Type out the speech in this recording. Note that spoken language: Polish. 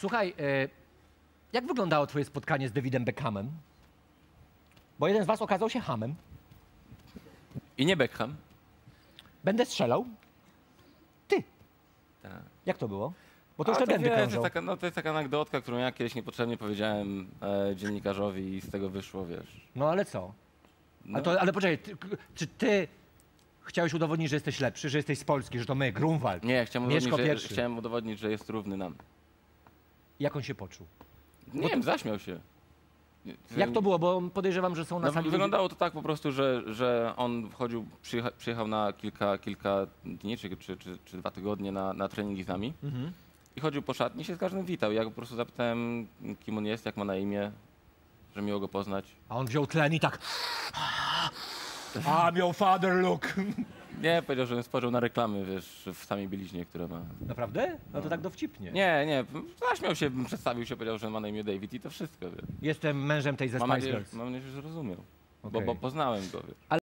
Słuchaj, jak wyglądało twoje spotkanie z Davidem Beckhamem? Bo jeden z was okazał się hamem. I nie Beckham. Będę strzelał. Ty. Tak. Jak to było? Bo to już A legendy wiesz, krążą. to jest taka anegdotka, którą ja kiedyś niepotrzebnie powiedziałem dziennikarzowi i z tego wyszło, wiesz. No ale co? No. Ale poczekaj, czy ty chciałeś udowodnić, że jesteś lepszy, że jesteś z Polski, że to my, Grunwald, Nie, Mieszko pierwszy. chciałem udowodnić, że jest równy nam. Jak on się poczuł? Nie wiem, zaśmiał się. Jak to było? Bo podejrzewam, że są na No, sali wyglądało to tak po prostu, że on wchodził, przyjechał na kilka dni czy 2 tygodnie na treningi z nami i chodził po szatni i się z każdym witał. Ja go po prostu zapytałem, kim on jest, jak ma na imię, że miło go poznać. A on wziął tlen i tak... I'm your father, look. Nie, powiedział, że spożył na reklamy, wiesz, w samej bieliźnie, które ma. Naprawdę? No to tak dowcipnie. Nie, zaśmiał się, przedstawił się, powiedział, że ma na imię David i to wszystko. Wiesz. Jestem mężem tej ze Spice Girls. Mam nadzieję, że zrozumiał, Okej. bo poznałem go. Wiesz.